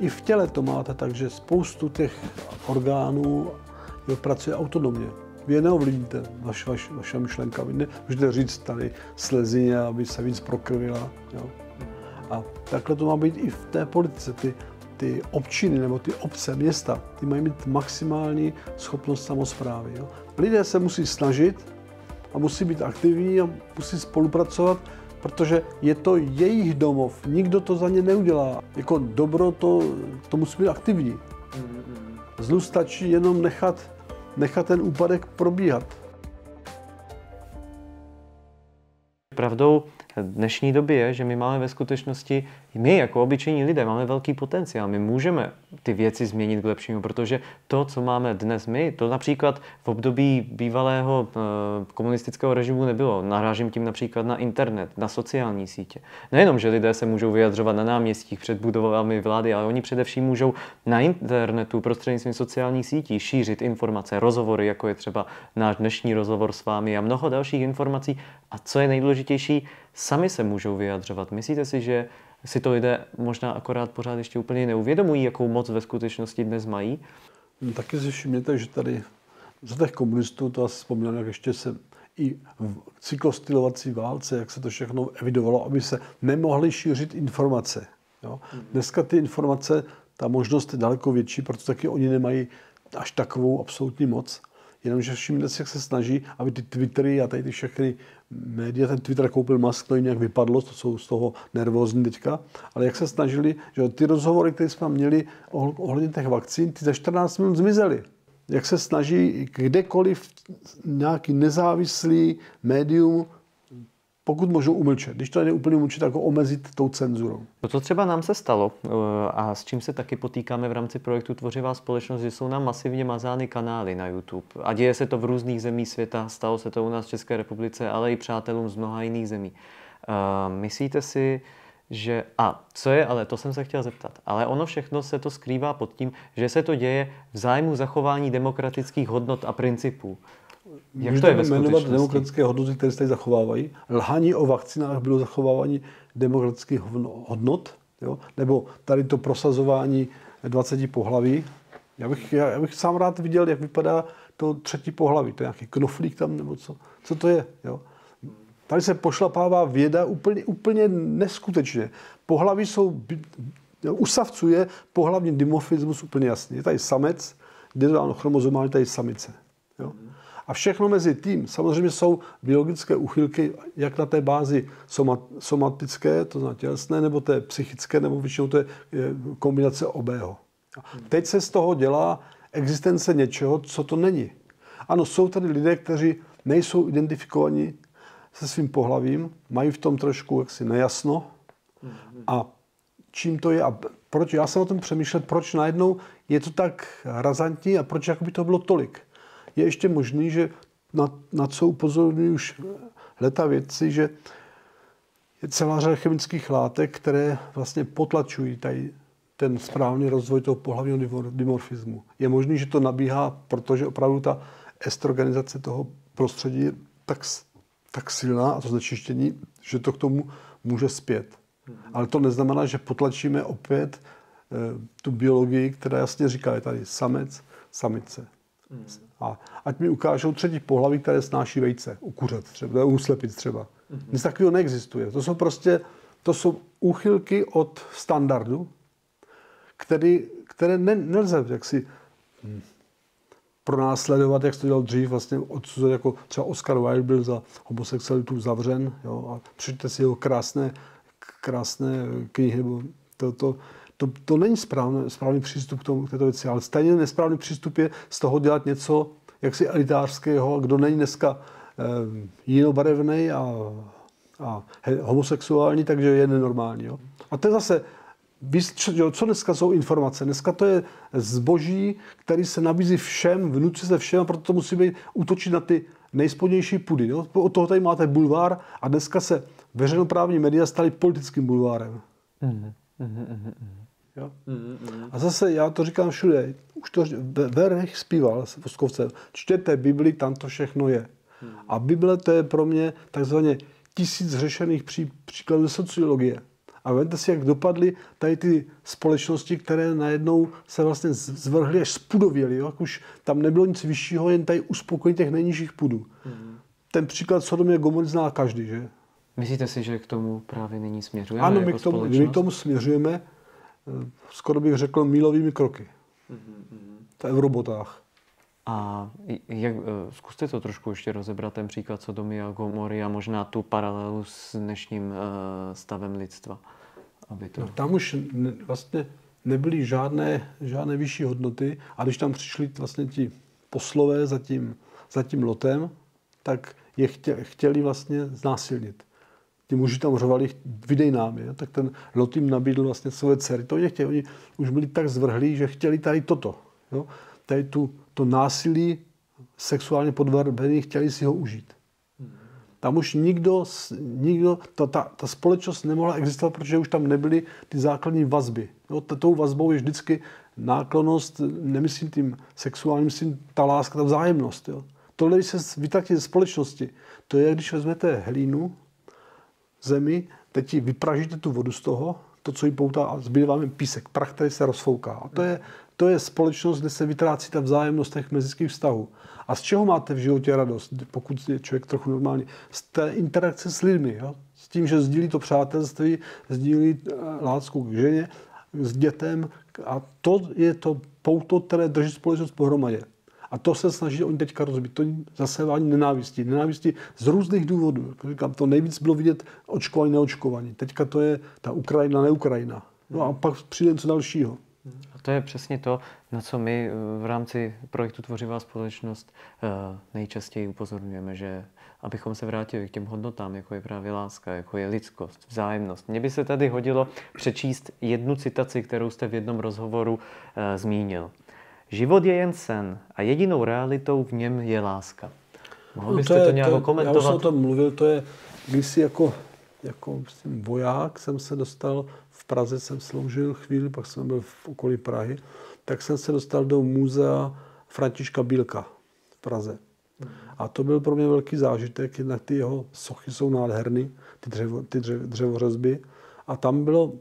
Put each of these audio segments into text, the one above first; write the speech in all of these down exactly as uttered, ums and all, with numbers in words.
i v těle to máte tak, že spoustu těch orgánů jo, pracuje autonomně. Vy je neovlivníte, vaš, vaš, vaše myšlenka. Vy nemůžete říct tady slezině, aby se víc prokrvila. Jo. A takhle to má být i v té politice. Ty, ty občiny nebo ty obce, města, ty mají mít maximální schopnost samosprávy. Jo. Lidé se musí snažit a musí být aktivní a musí spolupracovat, protože je to jejich domov. Nikdo to za ně neudělá. Jako dobro to, to musí být aktivní. Zlu stačí jenom nechat, nechat ten úpadek probíhat. Pravdou dnešní doby je, že my máme ve skutečnosti, my jako obyčejní lidé máme velký potenciál. My můžeme ty věci změnit k lepšímu, protože to, co máme dnes my, to například v období bývalého e, komunistického režimu nebylo. Narážím tím například na internet, na sociální sítě. Nejenom, že lidé se můžou vyjadřovat na náměstích před budovami vlády, ale oni především můžou na internetu prostřednictvím sociálních sítí šířit informace, rozhovory, jako je třeba náš dnešní rozhovor s vámi a mnoho dalších informací. A co je nejdůležitější, sami se můžou vyjadřovat. Myslíte si, že si to lidé možná akorát pořád ještě úplně neuvědomují, jakou moc ve skutečnosti dnes mají? No, taky si všimněte, že tady za těch komunistů, to asi vzpomínám, jak ještě se i v cyklostylovací válce, jak se to všechno evidovalo, aby se nemohly šířit informace. Jo? Dneska ty informace, ta možnost je daleko větší, protože taky oni nemají až takovou absolutní moc. Jenomže všimněte si, jak se snaží, aby ty Twittery a tady ty všechny média, ten Twitter koupil Musk, to jim nějak vypadlo, to jsou z toho nervózní teďka, ale jak se snažili, že ty rozhovory, které jsme měli ohledně těch vakcín, ty za čtrnáct minut zmizely. Jak se snaží kdekoliv nějaký nezávislý médium, pokud možno umlčet. Když to není úplně umlčet, tak ho omezit tou cenzurou. To, co třeba nám se stalo a s čím se taky potýkáme v rámci projektu Tvořivá společnost, že jsou nám masivně mazány kanály na YouTube. A děje se to v různých zemích světa, stalo se to u nás v České republice, ale i přátelům z mnoha jiných zemí. Uh, myslíte si, že... A co je, ale to jsem se chtěl zeptat, ale ono všechno se to skrývá pod tím, že se to děje v zájmu zachování demokratických hodnot a principů. Jak to je ve jmenovat demokratické hodnoty, které se tady zachovávají? Lhaní o vakcinách bylo zachovávání demokratických hodnot, jo? Nebo tady to prosazování dvaceti pohlaví. Já bych, já, já bych sám rád viděl, jak vypadá to třetí pohlaví. To je nějaký knoflík tam, nebo co? Co to je? Jo? Tady se pošlapává věda úplně, úplně neskutečně. Pohlaví jsou, usavcuje pohlavní dimorfismus úplně jasně. Je tady samec, kde je dáno chromozomálně, tady samice. Jo? A všechno mezi tím, samozřejmě jsou biologické úchylky, jak na té bázi somatické, to znamená tělesné, nebo té psychické, nebo většinou to je kombinace obého. Teď se z toho dělá existence něčeho, co to není. Ano, jsou tady lidé, kteří nejsou identifikovaní se svým pohlavím, mají v tom trošku jaksi nejasno. A čím to je a proč, já jsem o tom přemýšlel, proč najednou je to tak razantní a proč jakoby to bylo tolik. Je ještě možný, že na, na co upozorňují už leta vědci, že je celá řada chemických látek, které vlastně potlačují tady ten správný rozvoj toho pohlavního dimorfismu. Je možný, že to nabíhá, protože opravdu ta estrogenizace toho prostředí je tak, tak silná a to znečištění, že to k tomu může zpět. Ale to neznamená, že potlačíme opět e, tu biologii, která jasně říká, je tady samec, samice. A ať mi ukážou třetí pohlaví, které snáší vejce, u kuřat třeba, u slepic třeba. Nic takového neexistuje. To jsou prostě, to jsou úchylky od standardu, který, které ne, nelze jaksi hm, pronásledovat, jak se to dělal dřív, vlastně odsuzovat, jako třeba Oscar Wilde byl za homosexualitu zavřen, jo, a přečtěte si jeho krásné, krásné knihy, to, to, To, to není správný, správný přístup k tomu, k této věci, ale stejně nesprávný přístup je z toho dělat něco jaksi elitářského, kdo není dneska eh, jinobarevný a, a he, homosexuální, takže je nenormální. Jo? A to je zase, co dneska jsou informace? Dneska to je zboží, který se nabízí všem, vnucuje se všem, a proto to musí být útočit na ty nejspodnější pudy. Jo? Od toho tady máte bulvár a dneska se veřejnoprávní média staly politickým bulvárem. Mm, mm, mm, mm. Jo? A zase já to říkám všude, už to Verech zpíval s Voskovcem, čtěte Bibli, tam to všechno je. A Bible to je pro mě takzvaně tisíc řešených pří, příkladů sociologie. A vemte si, jak dopadly tady ty společnosti, které najednou se vlastně zvrhly až spudověly. Jo? Jak už tam nebylo nic vyššího, jen tady uspokojení těch nejnižších pudů. Mm. Ten příklad Sodomy a Gomory zná každý, že? Myslíte si, že k tomu právě nyní směřujeme? Ano, jako my k, tomu, společnost? my k tomu směřujeme, skoro bych řekl, mílovými kroky. Mm-hmm. V eurobotách. A jak, zkuste to trošku ještě rozebrat, ten příklad Sodomy a Gomory a možná tu paralelu s dnešním stavem lidstva. Aby to... no, tam už ne, vlastně nebyly žádné, žádné vyšší hodnoty a když tam přišli vlastně ti poslové za tím, za tím Lotem, tak je chtěli, chtěli vlastně znásilnit. Ti muži tam řovali, vydej nám je, tak ten Lot jim nabídl vlastně své dcery. To nechtěli, oni už byli tak zvrhlí, že chtěli tady toto. Jo? Tady tu, to násilí sexuálně podvrbený, chtěli si ho užít. Tam už nikdo, nikdo ta, ta, ta společnost nemohla existovat, protože už tam nebyly ty základní vazby. Jo? Tou vazbou je vždycky náklonnost, nemyslím tím sexuálním, myslím ta láska, ta vzájemnost. Jo? Tohle, když se vytratí ze společnosti, to je, když vezmete hlínu, zemi, teď ji vypražíte tu vodu z toho, to, co ji poutá, a zbyde vám jen písek, prach, který se rozfouká. A to je, to je společnost, kde se vytrácí ta vzájemnost těch mezilidských vztahů. A z čeho máte v životě radost, pokud je člověk trochu normální? Z té interakce s lidmi. Jo? S tím, že sdílí to přátelství, sdílí lásku k ženě, s dětem. A to je to pouto, které drží společnost pohromadě. A to se snaží oni teďka rozbít. To zasevání nenávistí. Nenávistí z různých důvodů. Říkám, to nejvíc bylo vidět očkování, neočkování. Teďka to je ta Ukrajina, neukrajina. No a pak přijde něco dalšího. A to je přesně to, na co my v rámci projektu Tvořivá společnost nejčastěji upozorňujeme, že abychom se vrátili k těm hodnotám, jako je právě láska, jako je lidskost, vzájemnost. Mně by se tady hodilo přečíst jednu citaci, kterou jste v jednom rozhovoru e, zmínil. Život je jen sen a jedinou realitou v něm je láska. Mohl byste no to, je, to nějak to, komentovat? Já už jsem o tom mluvil, to je, když si jako, jako myslím, voják jsem se dostal, v Praze jsem sloužil chvíli, pak jsem byl v okolí Prahy, tak jsem se dostal do muzea Františka Bílka v Praze. A to byl pro mě velký zážitek, jednak ty jeho sochy jsou nádherný, ty, dřevo, ty dřevo, dřevořezby. A tam bylo,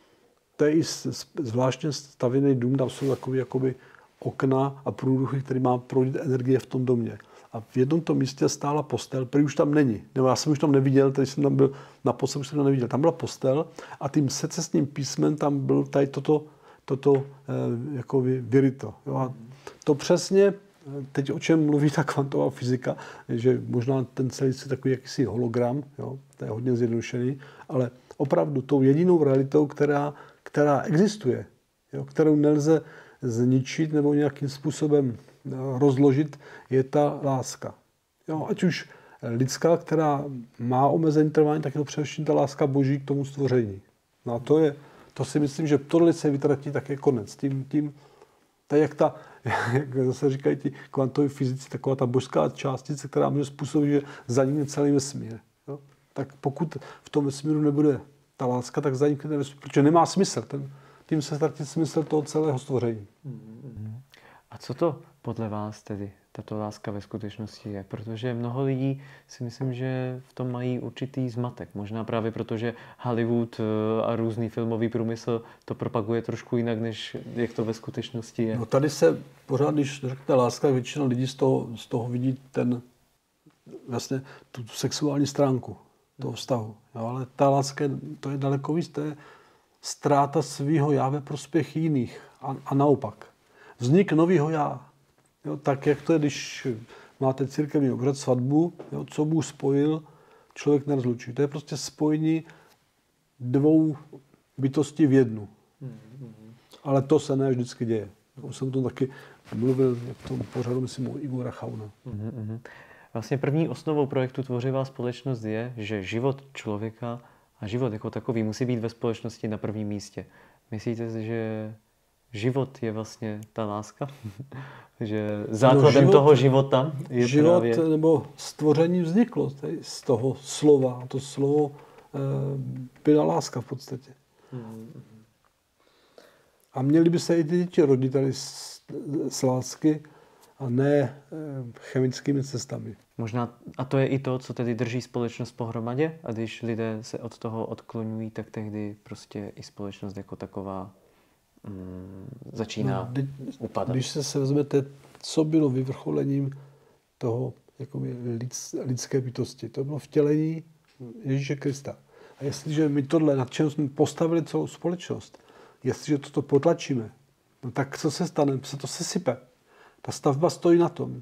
to je i zvláštně stavěný dům, tam jsou takové jakoby okna a průduchy, který má proudit energie v tom domě. A v jednom tom místě stála postel, který už tam není. Nebo já jsem už tam neviděl, tady jsem tam byl, naposled už jsem tam neviděl. Tam byla postel a tím secesním písmem tam byl tady toto, toto eh, jako vyryto. Jo. A to přesně, teď o čem mluví ta kvantová fyzika, že možná ten celý je takový jakýsi hologram, jo, to je hodně zjednodušený, ale opravdu tou jedinou realitou, která, která existuje, jo, kterou nelze zničit nebo nějakým způsobem rozložit, je ta láska. Jo, ať už lidská, která má omezení trvání, tak je to především ta láska Boží k tomu stvoření. No a to je, to si myslím, že tohle se vytratí, tak je konec. Tím, tím, tak jak ta, jak zase říkají ti kvantoví fyzici, taková ta božská částice, která může způsobit, že zanikne celý vesmír. Jo? Tak pokud v tom vesmíru nebude ta láska, tak zanikne vesmír, protože nemá smysl. Ten, tím se ztratí smysl toho celého stvoření. A co to podle vás tedy tato láska ve skutečnosti je? Protože mnoho lidí si myslím, že v tom mají určitý zmatek. Možná právě proto, že Hollywood a různý filmový průmysl to propaguje trošku jinak, než jak to ve skutečnosti je. No tady se pořád, když řekne láska, většina lidí z toho, z toho vidí ten, vlastně tu, tu sexuální stránku toho vztahu. Jo, ale ta láska, to je daleko víc, to je ztráta svýho já ve prospěch jiných a, a naopak. Vznik nového já. Jo, tak jak to je, když máte církevní obřad, svatbu, jo, co Bůh spojil, člověk nerozlučí. To je prostě spojení dvou bytostí v jednu. Ale to se ne vždycky děje. Už jsem to taky mluvil v tom pořadu, myslím, o Igora Chauna. Vlastně první osnovou projektu Tvořivá společnost je, že život člověka a život jako takový musí být ve společnosti na prvním místě. Myslíte si, že život je vlastně ta láska? Že základem no život, toho života je život, právě... nebo stvoření vzniklo z toho slova. To slovo e, byla láska v podstatě. Hmm. A měli by se i ty děti rodit tady z, z lásky a ne e, chemickými cestami. Možná, a to je i to, co tedy drží společnost pohromadě? A když lidé se od toho odklonují, tak tehdy prostě i společnost jako taková mm, začíná no, kdy, upadat. Když se, se vezmete, co bylo vyvrcholením toho jakoby, lid, lidské bytosti, to bylo vtělení Ježíše Krista. A jestliže my tohle, nad čem jsme postavili celou společnost, jestliže toto potlačíme, no tak co se stane? Se to sesype. Ta stavba stojí na tom.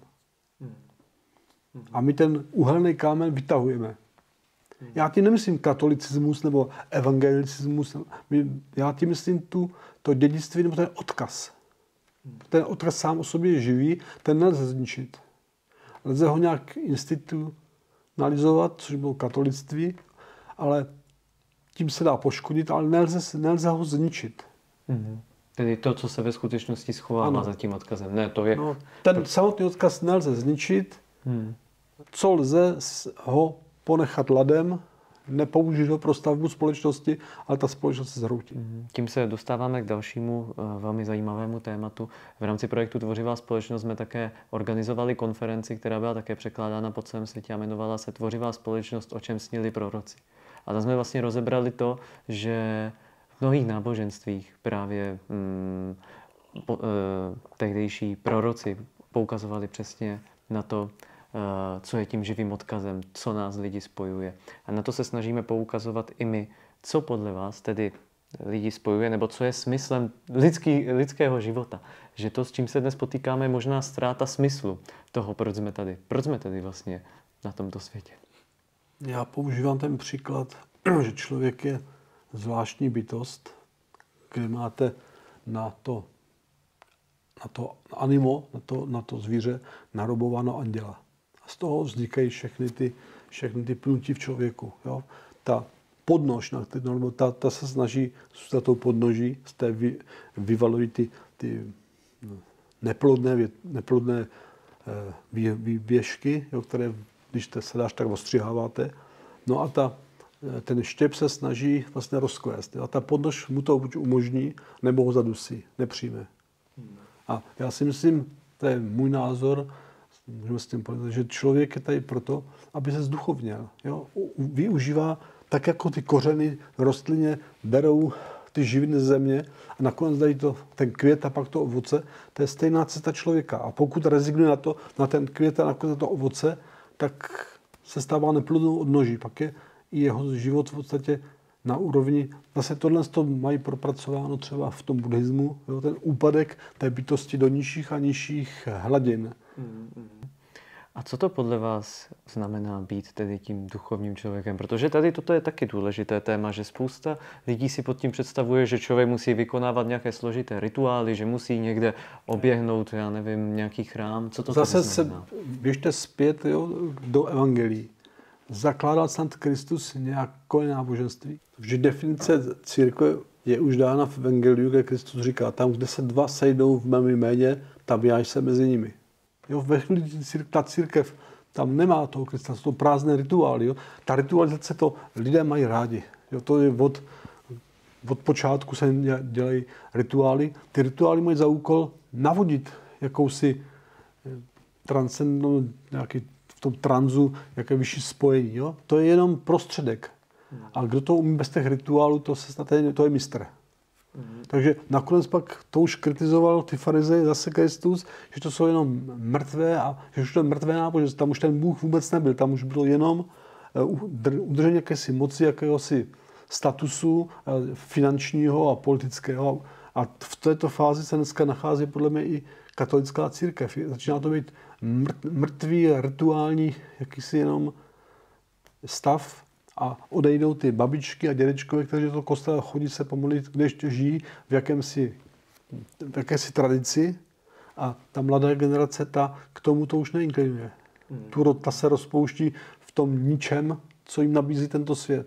A my ten uhelný kámen vytahujeme. Já tím nemyslím katolicismus nebo evangelicismus. Já tím myslím tu, to dědictví nebo ten odkaz. Ten odkaz sám o sobě je živý, ten nelze zničit. Lze ho nějak institucionalizovat, což bylo katolictví, ale tím se dá poškodit, ale nelze, nelze ho zničit. Mm-hmm. Tedy to, co se ve skutečnosti schovává ano. za tím odkazem. Ne, to je... No, ten to... samotný odkaz nelze zničit. Hmm. Co lze ho ponechat ladem, nepoužít ho pro stavbu společnosti, ale ta společnost se zhroutí. Hmm. Tím se dostáváme k dalšímu uh, velmi zajímavému tématu. V rámci projektu Tvořivá společnost jsme také organizovali konferenci, která byla také překládána po celém světě a jmenovala se Tvořivá společnost, o čem snili proroci. A tam jsme vlastně rozebrali to, že v mnohých náboženstvích právě mm, po, eh, tehdejší proroci poukazovali přesně na to, eh, co je tím živým odkazem, co nás lidi spojuje. A na to se snažíme poukazovat i my, co podle vás tedy lidi spojuje, nebo co je smyslem lidský, lidského života. Že to, s čím se dnes potýkáme, je možná ztráta smyslu toho, proč jsme tady. Proč jsme tady vlastně na tomto světě. Já používám ten příklad, že člověk je zvláštní bytost, kde máte na to, na to animo, na to, na to zvíře narobováno anděla. A z toho vznikají všechny ty, všechny ty pnutí v člověku. Jo? Ta podnož, ta, ta se snaží zůstat tou podnoží, z té vy, vyvalují ty, ty neplodné, neplodné vý, výběžky, jo, které, když se dáš, tak ostřiháváte. No a ta ten štěp se snaží vlastně rozkvést. A ta podnož mu to buď umožní, nebo ho zadusí, nepřijme. A já si myslím, to je můj názor, můžeme s tím povedat, že člověk je tady proto, aby se zduchovněl. Jo? Využívá tak, jako ty kořeny rostlině berou ty živiny ze země a nakonec dají to, ten květ a pak to ovoce. To je stejná cesta člověka. A pokud rezignuje na to, na ten květ a nakonec na to ovoce, tak se stává neplodnou odnoží. Pak je i jeho život v podstatě na úrovni, zase tohle to mají propracováno třeba v tom buddhismu, jo, ten úpadek té bytosti do nižších a nižších hladin. A co to podle vás znamená být tedy tím duchovním člověkem? Protože tady toto je taky důležité téma, že spousta lidí si pod tím představuje, že člověk musí vykonávat nějaké složité rituály, že musí někde oběhnout, já nevím, nějaký chrám. Co to zase se běžte zpět, jo, do evangelií. Zakládal snad Kristus nějaké náboženství? Vždy definice církve je už dána v evangeliu, kde Kristus říká, tam, kde se dva sejdou v mém jméně, tam já jsem mezi nimi. Jo, ve chvíli ta církev, tam nemá toho Krista, jsou to prázdné rituály. Jo. Ta ritualizace to lidé mají rádi. Jo, to je od, od počátku se dělají rituály. Ty rituály mají za úkol navodit jakousi transcendentnou, nějaký v tom tranzu, jaké vyšší spojení. Jo? To je jenom prostředek. A kdo to umí bez těch rituálů, to, se snad, to je mistr. Mm. Takže nakonec pak to už kritizoval ty farizeje zase Kristus, že to jsou jenom mrtvé a že už to je mrtvé náboženství. Tam už ten Bůh vůbec nebyl. Tam už bylo jenom udržení jakési moci, jakéhosi statusu finančního a politického. A v této fázi se dneska nachází podle mě i katolická církev. Začíná to být mrtvý, rituální, jakýsi jenom stav a odejdou ty babičky a dědečkové, kteří do toho kostela chodí se pomodlit, kde ještě žijí v jakémsi, v jakési tradici a ta mladá generace ta k tomu to už neinklinuje. Hmm. Tu, ta se rozpouští v tom ničem, co jim nabízí tento svět.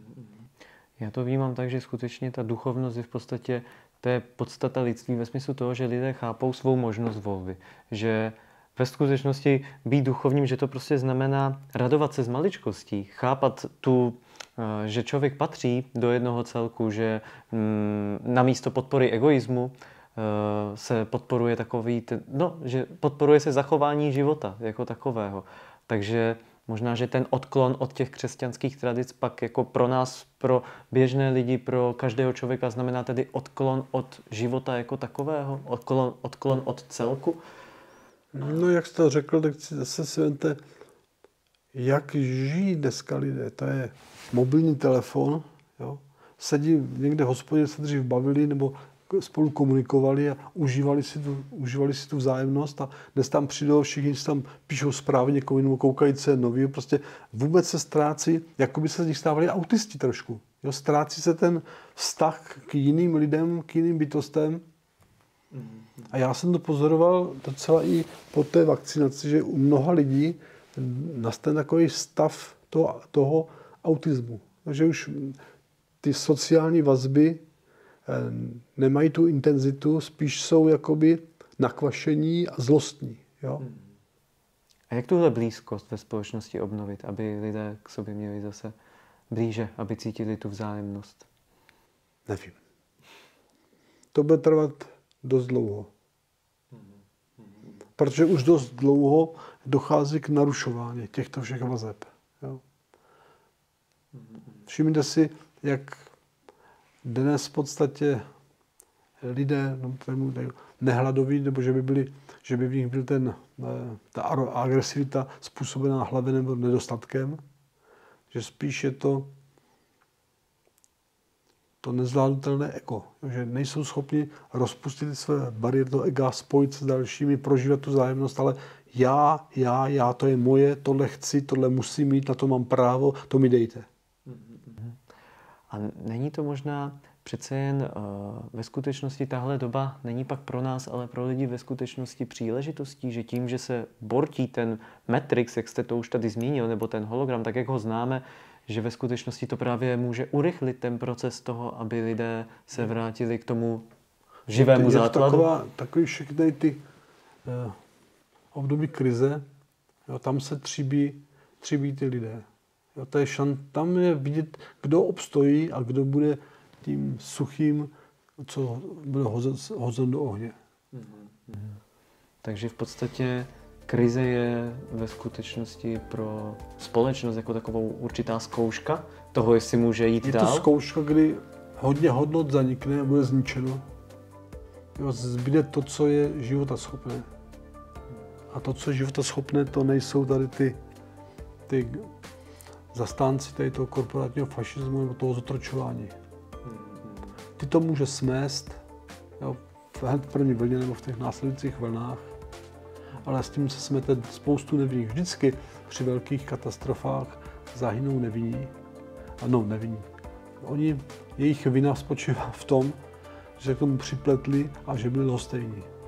Já to vnímám tak, že skutečně ta duchovnost je v podstatě to je podstata lidství ve smyslu toho, že lidé chápou svou možnost volby. Že ve skutečnosti být duchovním, že to prostě znamená radovat se z maličkostí, chápat tu, že člověk patří do jednoho celku, že namísto podpory egoismu se podporuje takový, ten, no, že podporuje se zachování života jako takového. Takže možná, že ten odklon od těch křesťanských tradic pak jako pro nás, pro běžné lidi, pro každého člověka znamená tedy odklon od života jako takového, odklon, odklon od celku. No, jak jste to řekl, tak si zase si vemte, jak žijí dneska lidé. To je mobilní telefon, jo? Sedí někde v hospodě, se dřív bavili nebo spolu komunikovali a užívali si tu, užívali si tu vzájemnost a dnes tam přijdou, všichni si tam píšou zprávy někomu jinému, koukají se nový, prostě vůbec se ztrácí, jako by se z nich stávali autisti trošku. Jo? Ztrácí se ten vztah k jiným lidem, k jiným bytostem. A já jsem to pozoroval docela i po té vakcinaci, že u mnoha lidí nastane takový stav toho, toho autismu. Takže už ty sociální vazby nemají tu intenzitu, spíš jsou jakoby nakvašení a zlostní. Jo? A jak tuhle blízkost ve společnosti obnovit, aby lidé k sobě měli zase blíže, aby cítili tu vzájemnost? Nevím. To bude trvat dost dlouho. Protože už dost dlouho dochází k narušování těchto všech vazeb. Jo? Všimněte si, jak dnes v podstatě lidé no, nehladoví, nebo že by, byli, že by v nich byl ten, ta agresivita způsobená hlavě nebo nedostatkem, že spíš je to to nezvládnutelné ego, že nejsou schopni rozpustit své bariéry toho ega, spojit se s dalšími, prožívat tu vzájemnost, ale já, já, já, to je moje, tohle chci, tohle musím mít, na to mám právo, to mi dejte. A není to možná přece jen uh, ve skutečnosti tahle doba není pak pro nás, ale pro lidi ve skutečnosti příležitostí, že tím, že se bortí ten Matrix, jak jste to už tady zmínil, nebo ten hologram, tak jak ho známe, že ve skutečnosti to právě může urychlit ten proces toho, aby lidé se vrátili k tomu živému je základu. Taková, takový všechny ty uh, období krize, jo, tam se tříbí, tříbí ty lidé. Jo, to je šan, tam je vidět, kdo obstojí a kdo bude tím suchým, co bude hozen, hozen do ohně. Mm-hmm. Takže v podstatě krize je ve skutečnosti pro společnost jako takovou určitá zkouška toho, jestli může jít je dál. Je to zkouška, kdy hodně hodnot zanikne a bude zničeno. Jo, zbyde to, co je životaschopné. A to, co je životaschopné, to nejsou tady ty, ty zastánci tady toho korporátního fašismu nebo toho zotročování. Ty to může smést, jo, v první vlně nebo v těch následujících vlnách, ale s tím se smete spoustu nevinných. Vždycky při velkých katastrofách zahynou nevinní. Ano, nevinní. Oni, jejich vina spočívá v tom, že se k tomu připletli a že byli lhostejní.